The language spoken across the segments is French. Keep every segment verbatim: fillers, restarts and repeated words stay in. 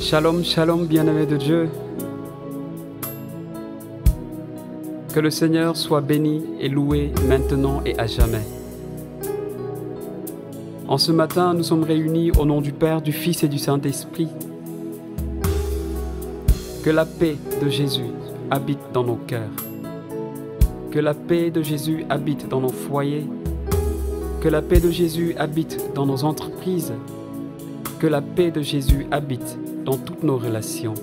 Shalom, shalom, bien-aimés de Dieu. Que le Seigneur soit béni et loué maintenant et à jamais. En ce matin, nous sommes réunis au nom du Père, du Fils et du Saint-Esprit. Que la paix de Jésus habite dans nos cœurs. Que la paix de Jésus habite dans nos foyers. Que la paix de Jésus habite dans nos entreprises. Que la paix de Jésus habite dans toutes nos relations.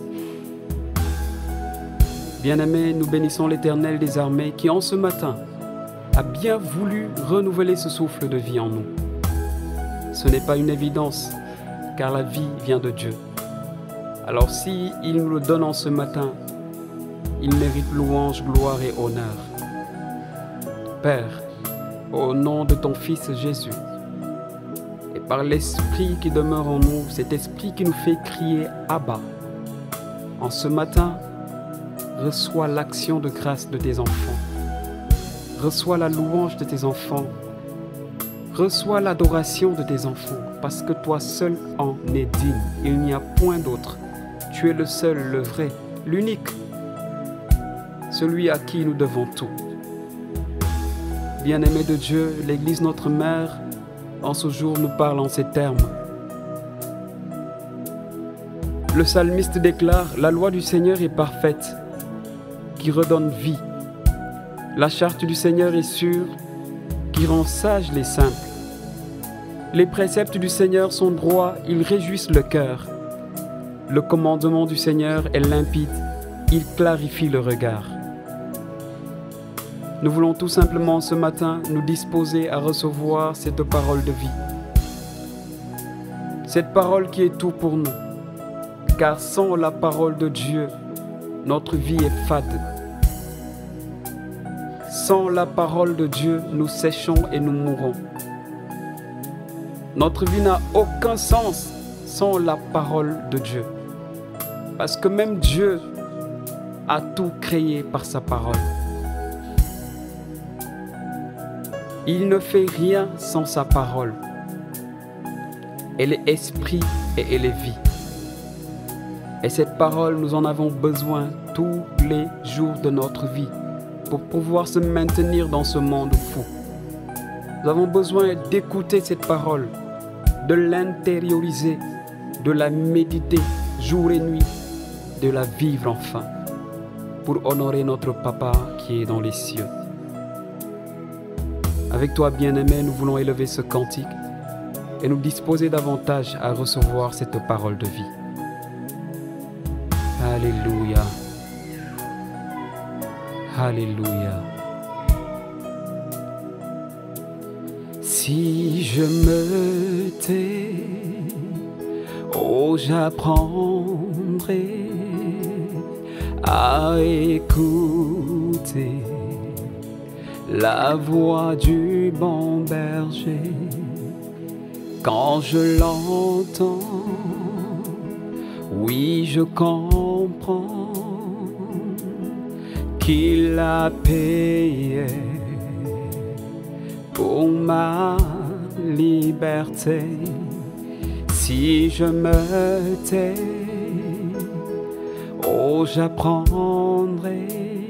Bien-aimés, nous bénissons l'Éternel des armées qui, en ce matin, a bien voulu renouveler ce souffle de vie en nous. Ce n'est pas une évidence, car la vie vient de Dieu. Alors si il nous le donne en ce matin, il mérite louange, gloire et honneur. Père, au nom de ton Fils Jésus, et par l'Esprit qui demeure en nous, cet Esprit qui nous fait crier « Abba », en ce matin, reçois l'action de grâce de tes enfants. Reçois la louange de tes enfants. Reçois l'adoration de tes enfants, parce que toi seul en es digne. Il n'y a point d'autre. Tu es le seul, le vrai, l'unique, celui à qui nous devons tout. Bien-aimés de Dieu, l'Église notre Mère, en ce jour nous parle en ces termes. Le psalmiste déclare « La loi du Seigneur est parfaite, qui redonne vie. La charte du Seigneur est sûre, qui rend sages les simples. Les préceptes du Seigneur sont droits, ils réjouissent le cœur. Le commandement du Seigneur est limpide, il clarifie le regard. » Nous voulons tout simplement ce matin nous disposer à recevoir cette parole de vie. Cette parole qui est tout pour nous. Car sans la parole de Dieu, notre vie est fade. Sans la parole de Dieu, nous séchons et nous mourons. Notre vie n'a aucun sens sans la parole de Dieu. Parce que même Dieu a tout créé par sa parole. Il ne fait rien sans sa parole. Elle est esprit et elle est vie. Et cette parole, nous en avons besoin tous les jours de notre vie pour pouvoir se maintenir dans ce monde fou. Nous avons besoin d'écouter cette parole, de l'intérioriser, de la méditer jour et nuit, de la vivre enfin, pour honorer notre Papa qui est dans les cieux. Avec toi, bien-aimé, nous voulons élever ce cantique et nous disposer davantage à recevoir cette parole de vie. Alléluia. Alléluia. Si je me tais, oh, j'apprendrai à écouter la voix du bon berger. Quand je l'entends, oui, je comprends qu'il a payé pour ma liberté. Si je me tais, oh, j'apprendrai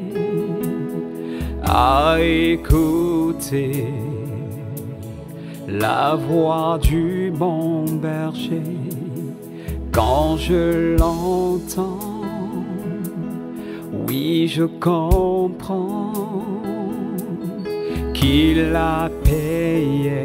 à écouter la voix du bon berger. Quand je l'entends, oui, je comprends qu'il a payé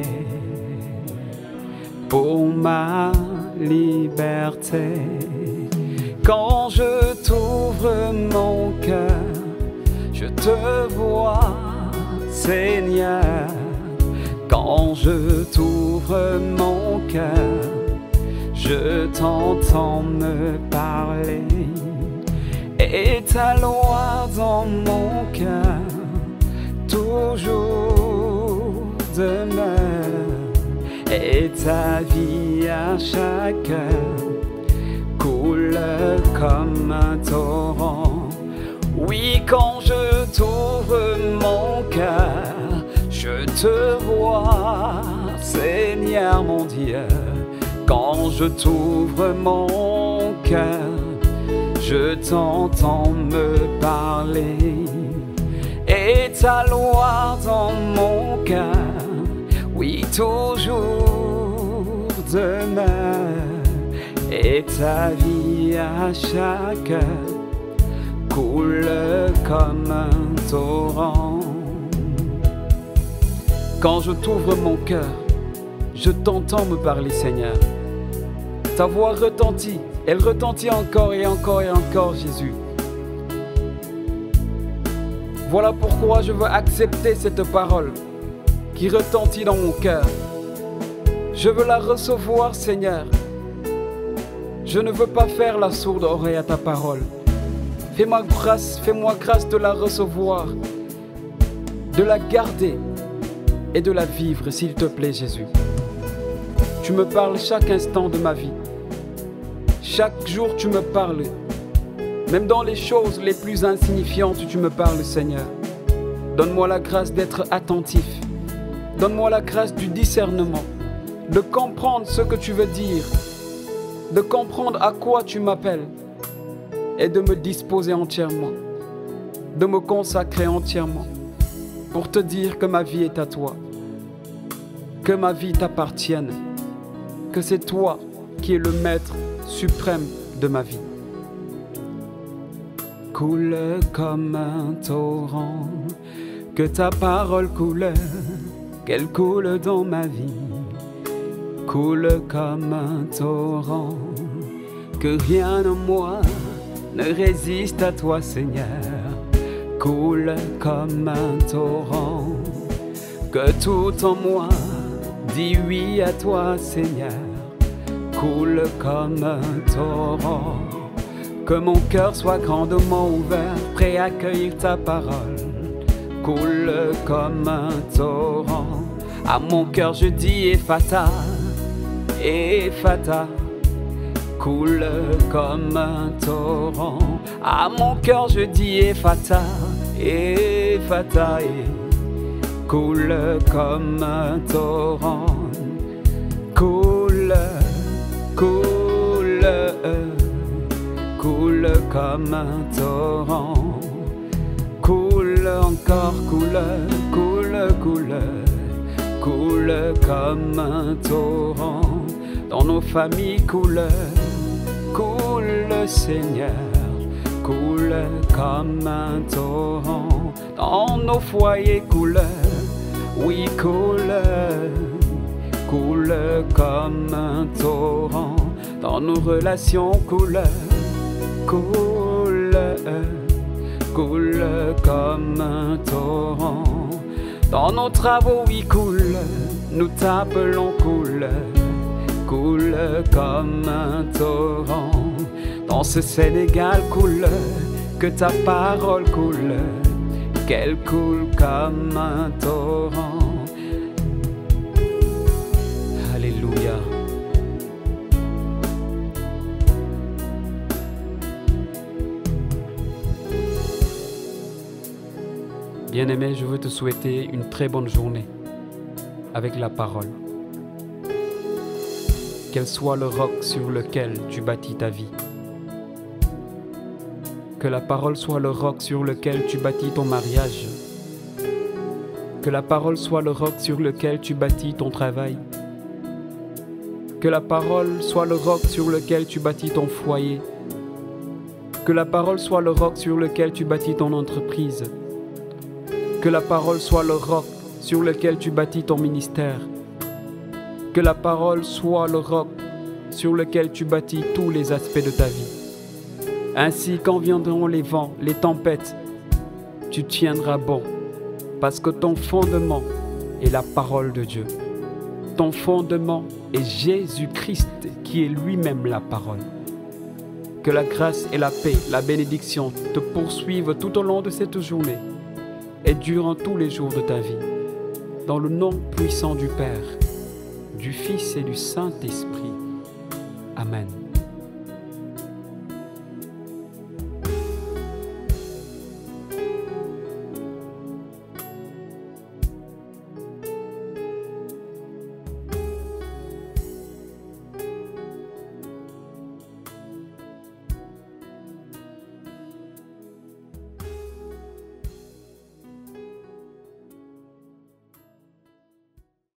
pour ma liberté. Quand je t'ouvre mon cœur, je te vois, Seigneur. Quand je t'ouvre mon cœur, je t'entends me parler. Et ta loi dans mon cœur toujours demeure. Et ta vie à chaque heure coule comme un torrent. Oui, quand je t'ouvre mon cœur, je te vois, Seigneur mon Dieu. Quand je t'ouvre mon cœur, je t'entends me parler, et ta loi dans mon cœur, oui, toujours demeure, et ta vie à chaque heure coule comme un torrent. Quand je t'ouvre mon cœur, je t'entends me parler, Seigneur. Ta voix retentit, elle retentit encore et encore et encore, Jésus. Voilà pourquoi je veux accepter cette parole qui retentit dans mon cœur. Je veux la recevoir, Seigneur. Je ne veux pas faire la sourde oreille à ta parole. Fais-moi grâce, fais-moi grâce de la recevoir, de la garder et de la vivre, s'il te plaît, Jésus. Tu me parles chaque instant de ma vie. Chaque jour, tu me parles. Même dans les choses les plus insignifiantes, tu me parles, Seigneur. Donne-moi la grâce d'être attentif. Donne-moi la grâce du discernement, de comprendre ce que tu veux dire, de comprendre à quoi tu m'appelles et de me disposer entièrement, de me consacrer entièrement pour te dire que ma vie est à toi, que ma vie t'appartienne, que c'est toi qui es le maître suprême de ma vie. Coule comme un torrent, que ta parole coule, qu'elle coule dans ma vie. Coule comme un torrent, que rien en moi ne résiste à toi, Seigneur. Coule comme un torrent, que tout en moi dit oui à toi, Seigneur. Coule comme un torrent, que mon cœur soit grandement ouvert, prêt à accueillir ta parole. Coule comme un torrent, à mon cœur je dis Ephata, Ephata. Coule comme un torrent, à mon cœur je dis Ephata, Ephata. Coule comme un torrent, coule, coule, coule comme un torrent, coule encore, coule, coule, coule, coule comme un torrent, dans nos familles coule, coule Seigneur, coule comme un torrent, dans nos foyers coule, oui coule, coule comme un torrent, dans nos relations coule, coule, coule comme un torrent, dans nos travaux oui coule, nous t'appelons coule, coule comme un torrent, dans ce Sénégal coule, que ta parole coule, qu'elle coule comme un torrent. Alléluia. Bien-aimé, je veux te souhaiter une très bonne journée avec la parole. Qu'elle soit le roc sur lequel tu bâtis ta vie. Que la parole soit le roc sur lequel tu bâtis ton mariage. Que la parole soit le roc sur lequel tu bâtis ton travail. Que la parole soit le roc sur lequel tu bâtis ton foyer. Que la parole soit le roc sur lequel tu bâtis ton entreprise. Que la parole soit le roc sur lequel tu bâtis ton ministère. Que la parole soit le roc sur lequel tu bâtis tous les aspects de ta vie. Ainsi, quand viendront les vents, les tempêtes, tu tiendras bon, parce que ton fondement est la parole de Dieu. Ton fondement est Jésus-Christ, qui est lui-même la parole. Que la grâce et la paix, la bénédiction te poursuivent tout au long de cette journée et durant tous les jours de ta vie. Dans le nom puissant du Père, du Fils et du Saint-Esprit. Amen.